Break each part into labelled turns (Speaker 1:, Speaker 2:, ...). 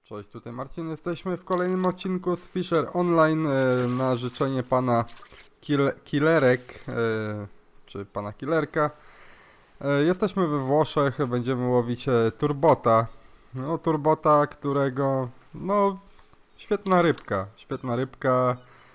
Speaker 1: Cześć, tutaj Marcin. Jesteśmy w kolejnym odcinku z Fisher Online na życzenie pana Killerek, czy pana Killerka. Jesteśmy we Włoszech, będziemy łowić turbota. No, turbota, którego, no, świetna rybka,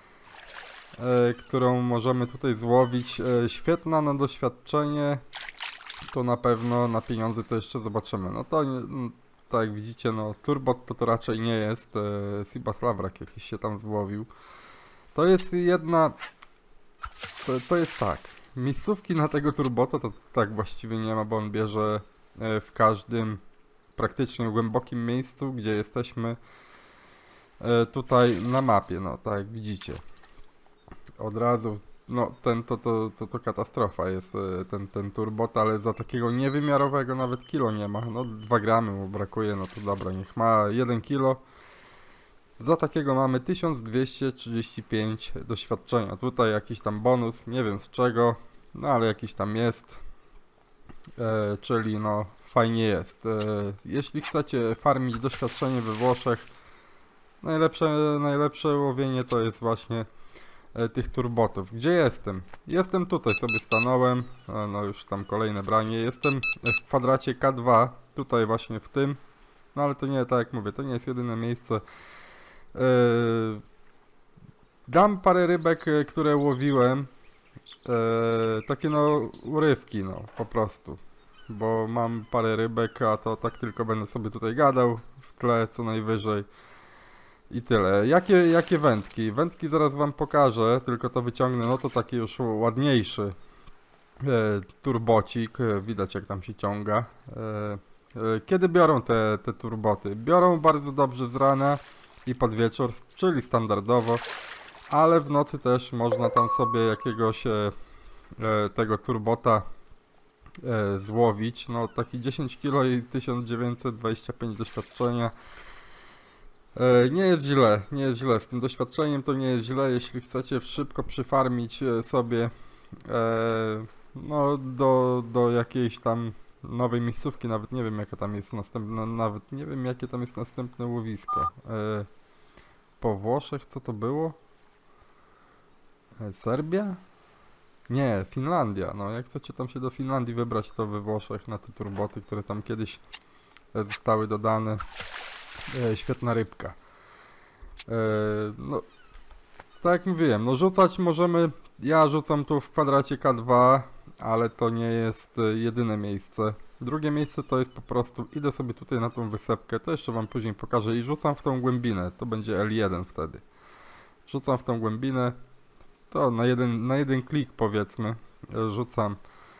Speaker 1: którą możemy tutaj złowić. Świetna na doświadczenie, to na pewno, na pieniądze to jeszcze zobaczymy. No to tak jak widzicie, no turbot to raczej nie jest. Sibas Lavrak jakiś się tam złowił. To jest jedna... To jest tak. Miejscówki na tego turbota to tak właściwie nie ma, bo on bierze w każdym praktycznie głębokim miejscu, gdzie jesteśmy tutaj na mapie. No tak jak widzicie. Od razu, no to katastrofa jest ten turbot, ale za takiego niewymiarowego nawet kilo nie ma. No 2 gramy mu brakuje, no to dobra, niech ma 1 kilo. Za takiego mamy 1235 doświadczenia. Tutaj jakiś tam bonus, nie wiem z czego, no ale jakiś tam jest. Czyli no fajnie jest. Jeśli chcecie farmić doświadczenie we Włoszech, najlepsze łowienie to jest właśnie tych turbotów. Gdzie jestem? Jestem tutaj, sobie stanąłem, no już tam kolejne branie. Jestem w kwadracie K2, tutaj właśnie w tym, no ale to nie, tak jak mówię, to nie jest jedyne miejsce. Dam parę rybek, które łowiłem, takie no urywki, no po prostu, bo mam parę rybek, a to tak tylko będę sobie tutaj gadał w tle co najwyżej. I tyle. Jakie wędki? Wędki zaraz wam pokażę, tylko to wyciągnę, no to taki już ładniejszy turbocik, widać jak tam się ciąga. Kiedy biorą te turboty? Biorą bardzo dobrze z rana i pod wieczór, czyli standardowo, ale w nocy też można tam sobie jakiegoś tego turbota złowić. No taki 10 kg i 1925 doświadczenia. Nie jest źle, z tym doświadczeniem to nie jest źle, jeśli chcecie szybko przyfarmić sobie no do jakiejś tam nowej miejscówki, nawet nie wiem jaka tam jest następna, nawet nie wiem jakie tam jest następne łowisko. Po Włoszech co to było? Serbia? Nie, Finlandia, no jak chcecie tam się do Finlandii wybrać, to we Włoszech na te turboty, które tam kiedyś zostały dodane. Świetna rybka. No, tak jak mówiłem, no rzucać możemy, ja rzucam tu w kwadracie K2, ale to nie jest jedyne miejsce. Drugie miejsce to jest po prostu, idę sobie tutaj na tą wysepkę, to jeszcze wam później pokażę i rzucam w tą głębinę, to będzie L1 wtedy. Rzucam w tą głębinę, to na jeden klik powiedzmy, rzucam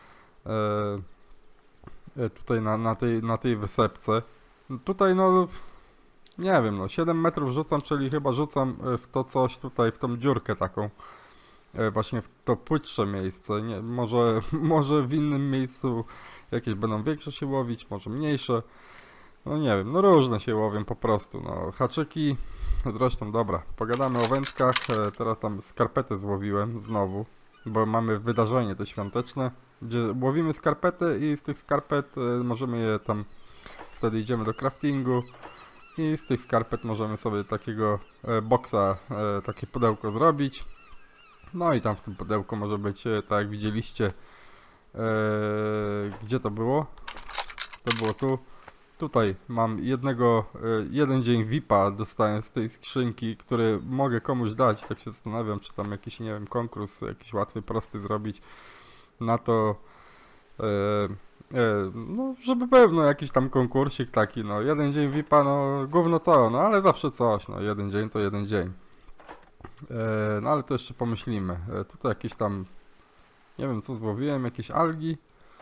Speaker 1: tutaj na tej wysepce. Tutaj no... Nie wiem, no 7 metrów rzucam, czyli chyba rzucam w to coś tutaj, w tą dziurkę taką. Właśnie w to płytsze miejsce. Nie, może w innym miejscu jakieś będą większe się łowić, może mniejsze. No nie wiem, no różne się łowią po prostu. No haczyki, zresztą dobra, pogadamy o wędkach. Teraz tam skarpetę złowiłem znowu, bo mamy wydarzenie te świąteczne, gdzie łowimy skarpety i z tych skarpet możemy je tam, wtedy idziemy do craftingu. I z tych skarpet możemy sobie takiego boksa, takie pudełko zrobić. No i tam w tym pudełku może być, tak jak widzieliście, gdzie to było? To było tu. Tutaj mam jeden dzień VIP-a dostałem z tej skrzynki, który mogę komuś dać. Tak się zastanawiam, czy tam jakiś, nie wiem, konkurs, jakiś łatwy, prosty zrobić na to. No, żeby pewno jakiś tam konkursik taki, no, jeden dzień VIP-a, no, gówno co, no, ale zawsze coś, no, jeden dzień to jeden dzień. No, ale to jeszcze pomyślimy. Tutaj jakieś tam, nie wiem co złowiłem, jakieś algi.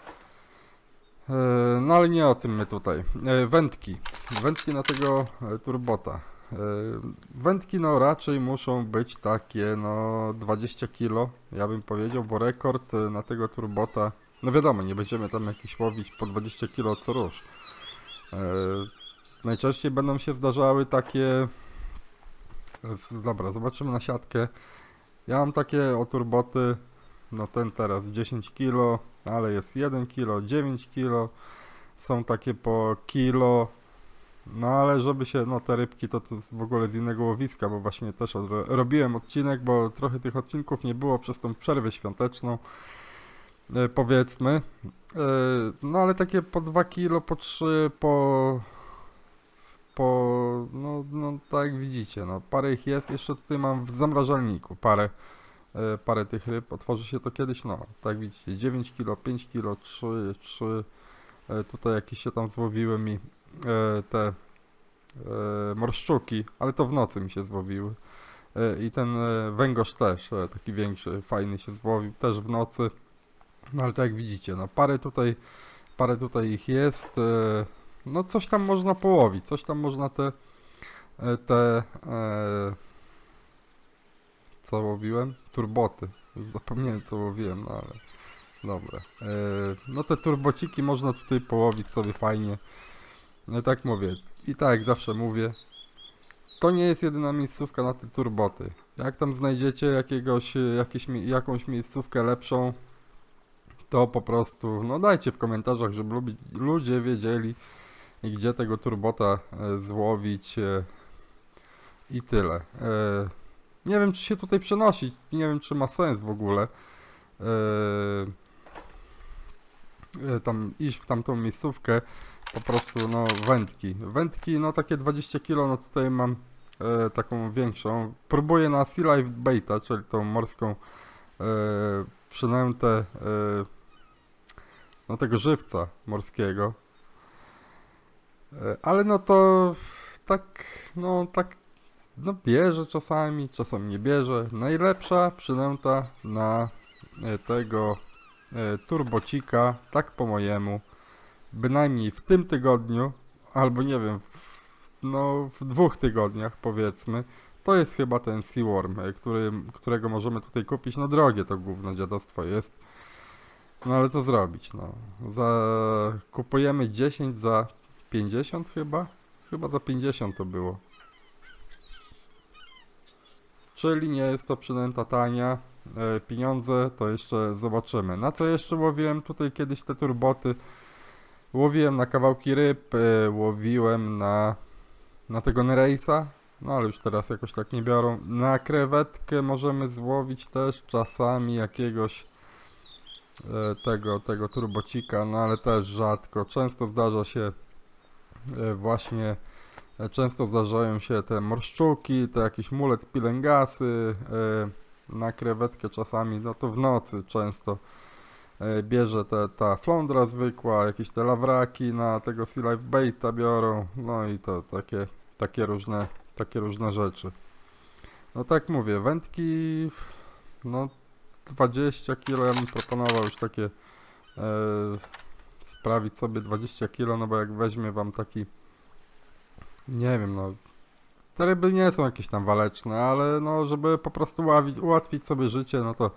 Speaker 1: No, ale nie o tym my tutaj. Wędki na tego turbota. Wędki, no, raczej muszą być takie, no, 20 kg, ja bym powiedział, bo rekord na tego turbota. No wiadomo, nie będziemy tam jakiś łowić po 20 kg co rusz. Najczęściej będą się zdarzały takie... Dobra, zobaczymy na siatkę. Ja mam takie o turboty, no ten teraz 10 kg, ale jest 1 kg, 9 kg. Są takie po kilo, No ale żeby się, no te rybki to jest w ogóle z innego łowiska, bo właśnie też robiłem odcinek, bo trochę tych odcinków nie było przez tą przerwę świąteczną, powiedzmy. No ale takie po 2 kilo, po 3, no tak jak widzicie, no parę ich jest, jeszcze tutaj mam w zamrażalniku parę tych ryb, otworzy się to kiedyś, no tak widzicie, 9 kilo, 5 kilo, 3, tutaj jakieś się tam złowiły mi te morszczuki, ale to w nocy mi się złowiły. I ten węgorz też, taki większy, fajny się złowił, też w nocy. No ale tak jak widzicie, no parę tutaj ich jest. No coś tam można połowić, coś tam można co łowiłem? Turboty. Już zapomniałem co łowiłem, no ale dobra. No te turbociki można tutaj połowić sobie fajnie. No tak mówię. I tak jak zawsze mówię, to nie jest jedyna miejscówka na te turboty. Jak tam znajdziecie jakąś miejscówkę lepszą, to po prostu, no dajcie w komentarzach, żeby ludzie wiedzieli, gdzie tego turbota złowić i tyle. Nie wiem, czy się tutaj przenosić, nie wiem, czy ma sens w ogóle tam iść w tamtą miejscówkę. Po prostu, no, wędki, no takie 20 kg, no tutaj mam taką większą. Próbuję na Sea Live Baita, czyli tą morską przynętę no tego żywca morskiego. Ale no to no bierze czasami nie bierze. Najlepsza przynęta na tego turbocika, tak po mojemu, bynajmniej w tym tygodniu, albo nie wiem, w 2 tygodniach powiedzmy, to jest chyba ten Seaworm, którego możemy tutaj kupić. No drogie to gówno dziadostwo jest. No ale co zrobić, no. Kupujemy 10 za 50 chyba? Chyba za 50 to było. Czyli nie jest to przynęta tania. Pieniądze to jeszcze zobaczymy. Na co jeszcze łowiłem tutaj kiedyś te turboty? Łowiłem na kawałki ryb, łowiłem na tego Nerejsa, no ale już teraz jakoś tak nie biorą. Na krewetkę możemy złowić też czasami jakiegoś tego turbocika, no ale też rzadko. Często zdarzają się te morszczuki, te jakieś mulet pilengasy, na krewetkę czasami, no to w nocy często bierze ta flądra zwykła, jakieś te lawraki na tego Sea Live Baita biorą, no i to takie różne rzeczy. No tak mówię, wędki, no 20 kg, ja bym proponował już takie sprawić sobie 20 kg, no bo jak weźmie wam taki, nie wiem, no te ryby nie są jakieś tam waleczne, ale no żeby po prostu ułatwić sobie życie, no to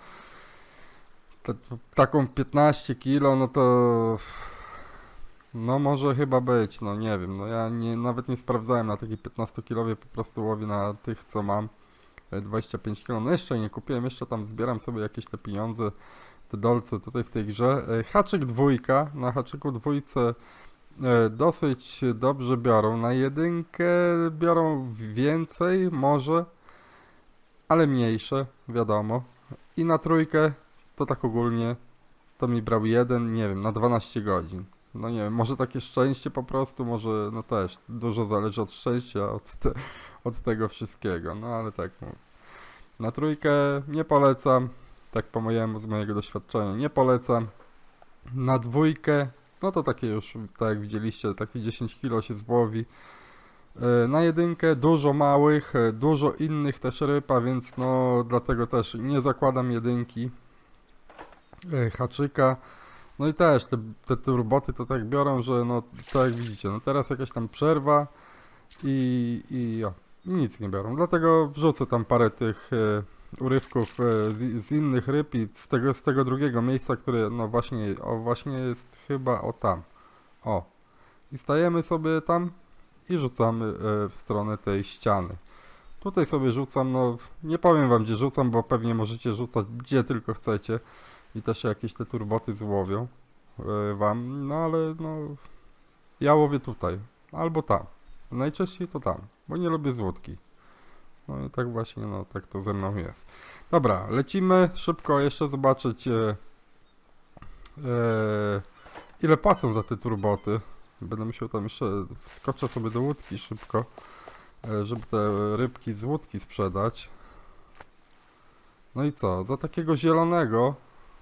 Speaker 1: taką 15 kg, no to no może chyba być, no nie wiem, no ja nawet nie sprawdzałem na takiej 15-kilowej, po prostu łowię na tych co mam 25 kg, no jeszcze nie kupiłem, jeszcze tam zbieram sobie jakieś te pieniądze, te dolce tutaj w tej grze. Haczyk 2, na haczyku 2 dosyć dobrze biorą, na 1 biorą więcej może, ale mniejsze, wiadomo, i na 3 to tak ogólnie to mi brał 1, nie wiem, na 12 godzin. No nie wiem, może takie szczęście po prostu, może no też dużo zależy od szczęścia, od tego wszystkiego, no ale tak mówię. Na 3 nie polecam, tak po mojemu, z mojego doświadczenia nie polecam. Na 2, no to takie już, tak jak widzieliście, takie 10 kg się złowi. Na 1 dużo małych, dużo innych też ryb, a więc no dlatego też nie zakładam 1 haczyka. No i też te turboty to tak biorą, że no tak jak widzicie, no teraz jakaś tam przerwa i nic nie biorą. Dlatego wrzucę tam parę tych urywków z innych ryb i z tego drugiego miejsca, które no właśnie jest chyba tam. I stajemy sobie tam i rzucamy w stronę tej ściany. Tutaj sobie rzucam, no nie powiem wam gdzie rzucam, bo pewnie możecie rzucać gdzie tylko chcecie i też jakieś te turboty złowią wam, no ale no ja łowię tutaj albo tam. Najczęściej to tam, bo nie lubię z łódki. No i tak właśnie, no tak to ze mną jest. Dobra, lecimy szybko jeszcze zobaczyć ile płacą za te turboty. Będę musiał tam jeszcze, wskoczę sobie do łódki szybko, żeby te rybki z łódki sprzedać. No i co, za takiego zielonego,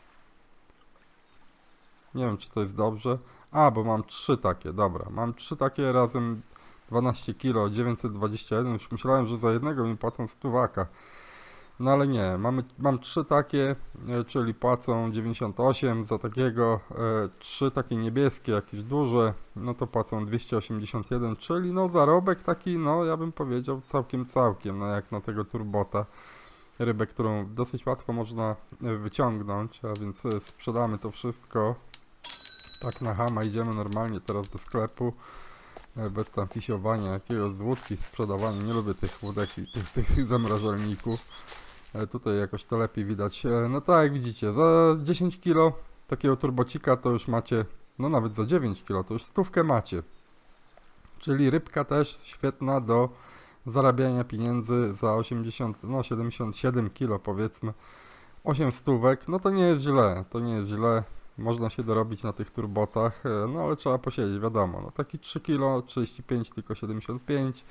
Speaker 1: nie wiem czy to jest dobrze, bo mam 3 takie, dobra, mam 3 takie razem 12 kg, 921, już myślałem, że za jednego mi płacą stówaka. No ale nie, mam 3 takie, czyli płacą 98 za takiego, 3 takie niebieskie, jakieś duże, no to płacą 281, czyli no zarobek taki, no ja bym powiedział całkiem, no jak na tego turbota. Rybę, którą dosyć łatwo można wyciągnąć, a więc sprzedamy to wszystko. Tak na chama idziemy normalnie teraz do sklepu. Bez tam fisiowania jakiegoś z łódki, sprzedawania. Nie lubię tych łódek i tych zamrażalników. Tutaj jakoś to lepiej widać. No tak jak widzicie, za 10 kg takiego turbocika to już macie, no nawet za 9 kg to już stówkę macie. Czyli rybka też świetna do zarabiania pieniędzy za 80, no 77 kg powiedzmy. 8 stówek, no to nie jest źle, to nie jest źle. Można się dorobić na tych turbotach, no ale trzeba posiedzieć, wiadomo. No taki 3 kg, 35, tylko 75.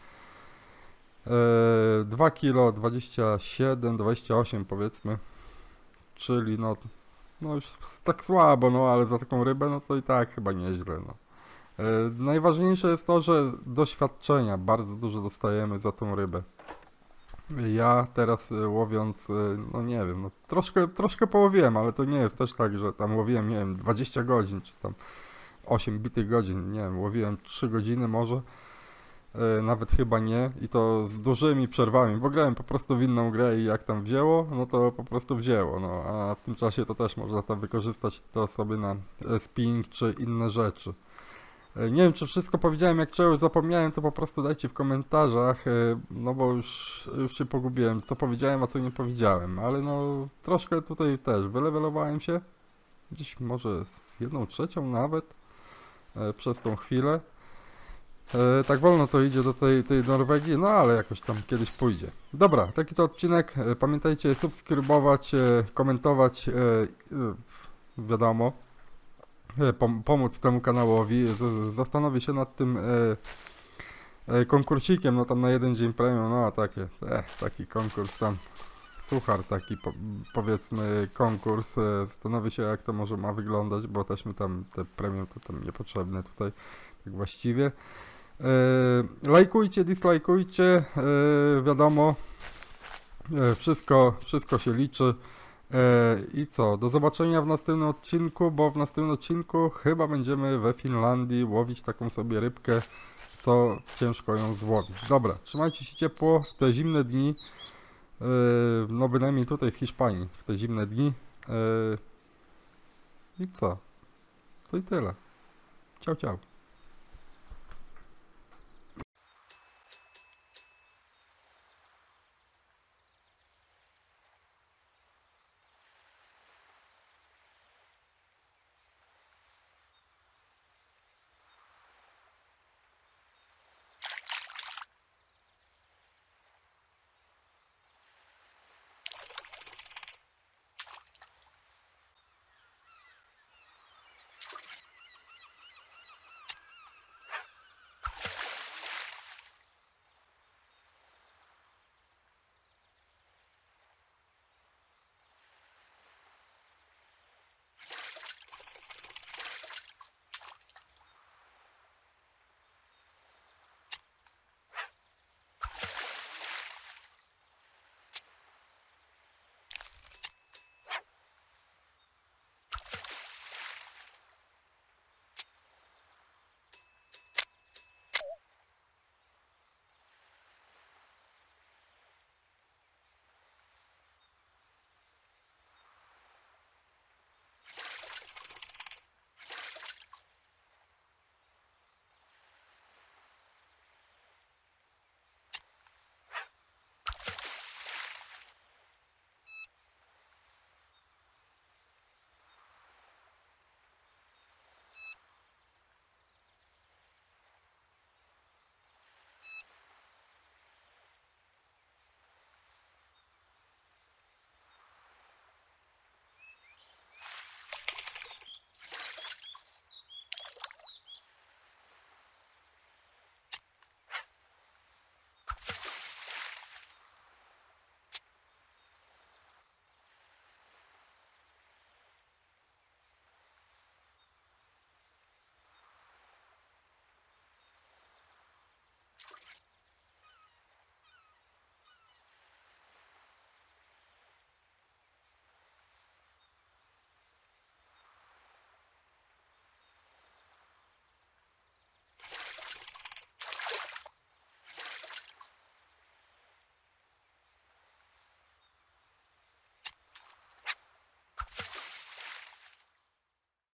Speaker 1: 2 kg, 27, 28 powiedzmy. Czyli no już tak słabo, no ale za taką rybę, no to i tak chyba nieźle, no. Najważniejsze jest to, że doświadczenia bardzo dużo dostajemy za tą rybę. Ja teraz łowiąc, no nie wiem, no troszkę połowiłem, ale to nie jest też tak, że tam łowiłem, nie wiem, 20 godzin, czy tam 8 bitych godzin, nie wiem, łowiłem 3 godziny może, nawet chyba nie, i to z dużymi przerwami, bo grałem po prostu w inną grę i jak tam wzięło, no to po prostu wzięło, no a w tym czasie to też można tam wykorzystać to sobie na spinning czy inne rzeczy. Nie wiem, czy wszystko powiedziałem, jak czegoś zapomniałem, to po prostu dajcie w komentarzach, no bo już się pogubiłem, co powiedziałem, a co nie powiedziałem, ale no troszkę tutaj też wylewelowałem się, gdzieś może z 1/3 nawet, przez tą chwilę. Tak wolno to idzie do tej Norwegii, no ale jakoś tam kiedyś pójdzie. Dobra, taki to odcinek, pamiętajcie subskrybować, komentować, wiadomo. Pomóc temu kanałowi. Zastanowię się nad tym konkursikiem, no tam na 1 dzień premium, no taki konkurs tam, suchar taki powiedzmy konkurs, zastanowię się jak to może ma wyglądać, bo też mi tam te premium to tam niepotrzebne tutaj, tak właściwie. Lajkujcie, dislajkujcie, wiadomo, wszystko się liczy. I co? Do zobaczenia w następnym odcinku, bo w następnym odcinku chyba będziemy we Finlandii łowić taką sobie rybkę, co ciężko ją złowić. Dobra, trzymajcie się ciepło w te zimne dni, no bynajmniej tutaj w Hiszpanii, w te zimne dni. I co? To i tyle. Ciao, ciao.